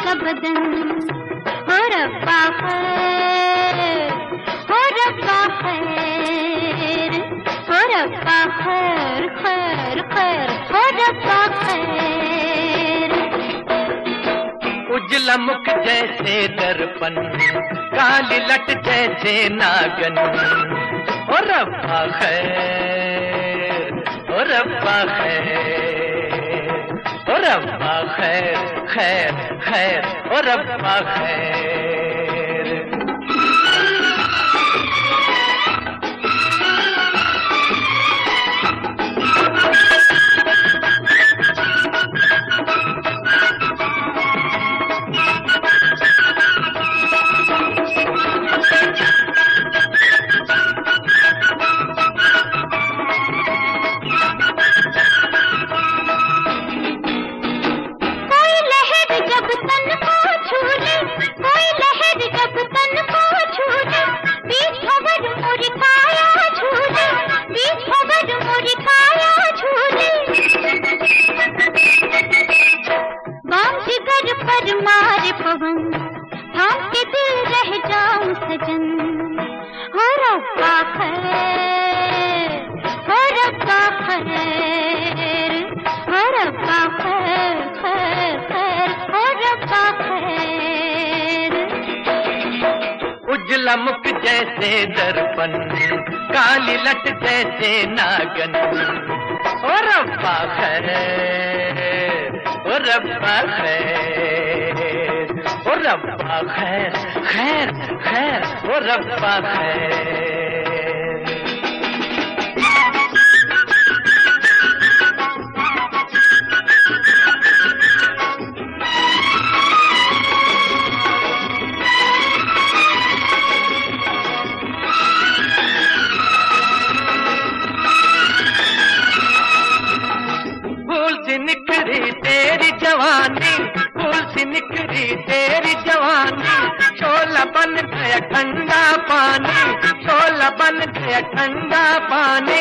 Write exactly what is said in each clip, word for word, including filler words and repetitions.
भीगा बदन। हो रब्बा खैर, हो रब्बा खैर, हो रब्बा खैर खैर खैर, हो रब्बा खैर। उजला मुख जैसे दर्पण, काली लट जैसे नागन। ओ रब्बा खैर, ओ रब्बा खैर, ओ रब्बा खैर खैर खैर, ओ रब्बा खैर। पर मारे पवन, थाम के दिल रह जाऊं सजन। हो रब्बा खैर, हो रब्बा खैर, हो रब्बा खैर खैर खैर, हो रब्बा खैर। उजला मुख जैसे दर्पण, काली लट जैसे नागन। ओ रब्बा खैर, ओ रब्बा खैर, ओ रब्बा खैर खैर खैर, ओ रब्बा खैर। निखरी तेरी जवानी, फूल सी निखरी तेरी जवानी। शोला बन गया ठंडा पानी, शोला बन गया ठंडा पानी।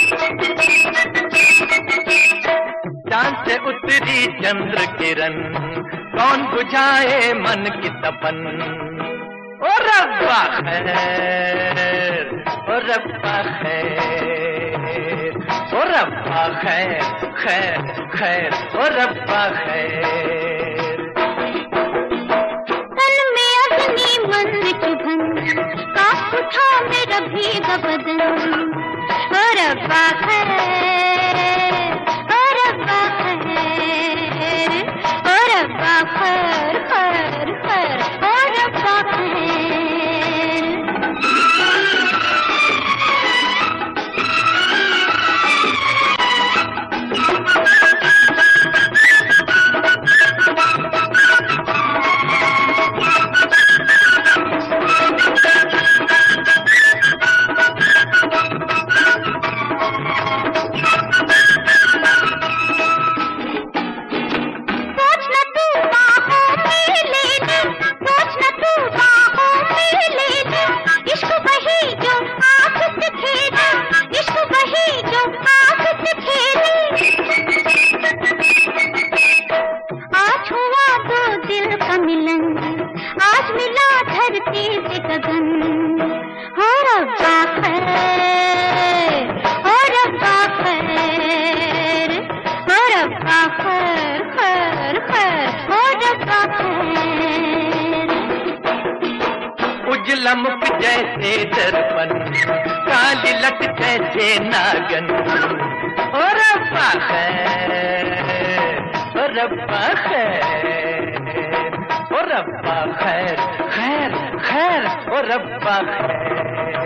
चांद से उतरी चंद्र किरण, कौन बुझाए मन की तपन। ओ रब्बा खैर, ओ रब्बा खैर, ओ रब्बा खैर खैर खैर, ओ रब्बा खैर। तन में अग्नि मन चुभन, कांप उठा मेरा भीगा बदन। ओ रब्बा खैर, ओ रब्बा खैर, ओ रब्बा खैर खैर खैर, ओ रब्बा खैर। आज मिला धरती से गगन। हो रब्बा खैर, हो रब्बा खैर, हो रब्बा खैर खैर खैर, हो रब्बा खैर। उजला मुख जैसे दर्पण, काली लट जैसे नागन। हो रब्बा खैर, हो रब्बा खैर, ओ रब्बा खैर खैर खैर, ओ रब्बा खैर।